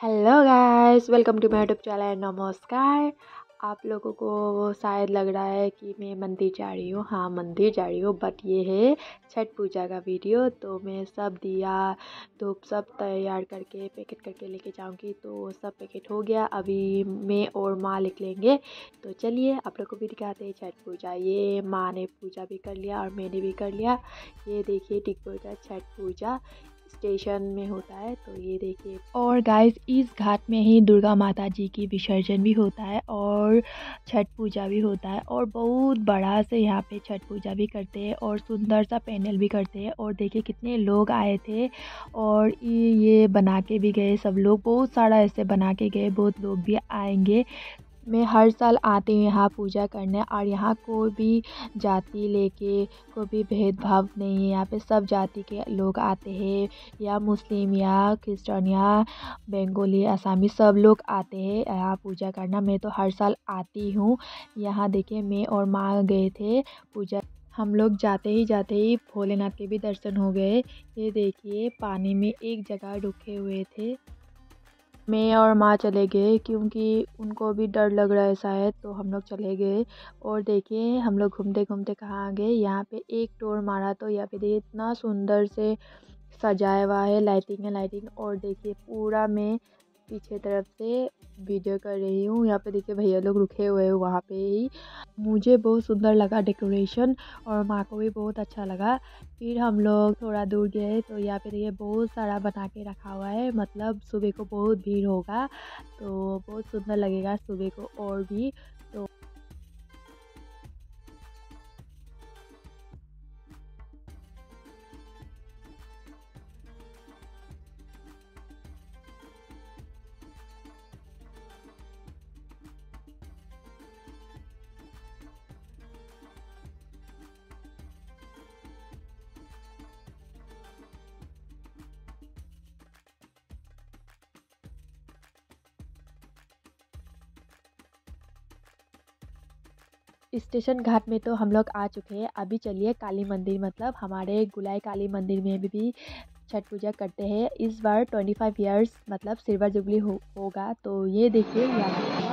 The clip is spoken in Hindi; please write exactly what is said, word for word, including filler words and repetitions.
Hello guys, welcome to my YouTube channel. नमस्कार। आप लोगों को शायद लग रहा है कि मैं मंदिर जा रही हूँ। हाँ, मंदिर जा रही हूँ, बट ये है छठ पूजा का वीडियो। तो मैं सब दिया धूप सब तैयार करके पैकेट करके लेके जाऊँगी। तो सब पैकेट हो गया, अभी मैं और माँ निकलेंगे। तो चलिए आप लोग को भी दिखाते हैं छठ पूजा। ये माँ ने पूजा भी कर लिया और मैंने भी कर लिया। ये देखिए टिकोटा छठ पूजा स्टेशन में होता है। तो ये देखिए, और गाइस इस घाट में ही दुर्गा माता जी की विसर्जन भी होता है और छठ पूजा भी होता है। और बहुत बड़ा से यहाँ पे छठ पूजा भी करते हैं और सुंदर सा पैनल भी करते हैं। और देखिए कितने लोग आए थे और ये ये बना के भी गए सब लोग। बहुत सारा ऐसे बना के गए, बहुत लोग भी आएंगे। मैं हर साल आती हूँ यहाँ पूजा करने, और यहाँ कोई भी जाति लेके कोई भी भेदभाव नहीं है। यहाँ पे सब जाति के लोग आते हैं, या मुस्लिम या क्रिश्चियन या बंगाली आसामी सब लोग आते हैं यहाँ पूजा करना। मैं तो हर साल आती हूँ यहाँ। देखिए मैं और माँ गए थे पूजा। हम लोग जाते ही जाते ही भोलेनाथ के भी दर्शन हो गए। ये देखिए पानी में एक जगह रुके हुए थे। मैं और माँ चले गए क्योंकि उनको भी डर लग रहा है शायद, तो हम लोग चले गए। और देखिए हम लोग घूमते घूमते कहाँ गए, यहाँ पे एक टोर मारा। तो यहाँ पे देखिए इतना सुंदर से सजाया हुआ है, लाइटिंग है लाइटिंग। और देखिए पूरा मैं पीछे तरफ से वीडियो कर रही हूँ। यहाँ पे देखिए भैया लोग रुके हुए हैं वहाँ पे ही। मुझे बहुत सुंदर लगा डेकोरेशन, और माँ को भी बहुत अच्छा लगा। फिर हम लोग थोड़ा दूर गए तो यहाँ पे देखिए बहुत सारा बना के रखा हुआ है, मतलब सुबह को बहुत भीड़ होगा तो बहुत सुंदर लगेगा सुबह को और भी। तो स्टेशन घाट में तो हम लोग आ चुके हैं। अभी चलिए काली मंदिर, मतलब हमारे गुलाई काली मंदिर में भी, भी छठ पूजा करते हैं। इस बार पच्चीस इयर्स मतलब सिल्वर जुबली हो, होगा। तो ये देखिए यहाँ